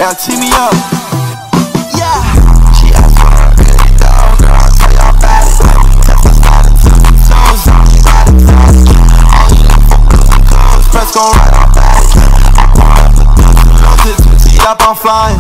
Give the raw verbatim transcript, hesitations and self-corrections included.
Now tee me up. Yeah. She asked for her pretty dog, girl. I tell y'all about it. Test my style until the toes. Ride it down. All you know for me, cause press gon' ride on back. I'm up the dance, up, I'm flying.